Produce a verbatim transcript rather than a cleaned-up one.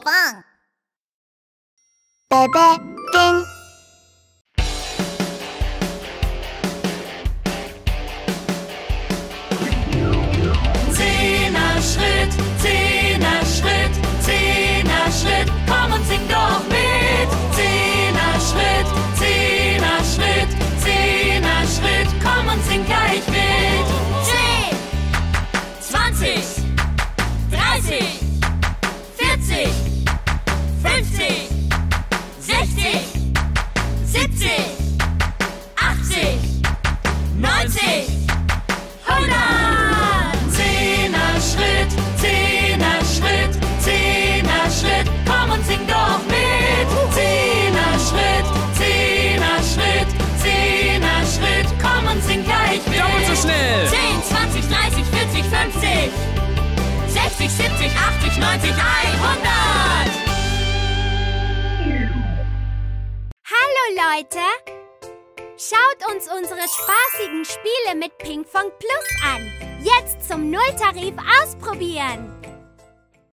Bang. Bebe, ding. Zehner-Schritt, Zehner-Schritt, Zehner-Schritt, komm und sing doch mit. Zehner-Schritt, Zehner-Schritt, Zehner-Schritt, komm und sing gleich mit. Zehn, zwanzig, dreißig, vierzig, fünfzig, sechzig, siebzig, achtzig, neunzig, hundert. Zehner-Schritt, Zehner-Schritt, Zehner-Schritt, komm und sing doch mit. Zehner-Schritt, Zehner-Schritt, Zehner-Schritt, komm und sing gleich mit. Doppelt so schnell. zehn, zwanzig, dreißig, vierzig, fünfzig, sechzig, siebzig, achtzig, neunzig, hundert. Hallo Leute! Schaut uns unsere spaßigen Spiele mit Pinkfong Plus an. Jetzt zum Nulltarif ausprobieren.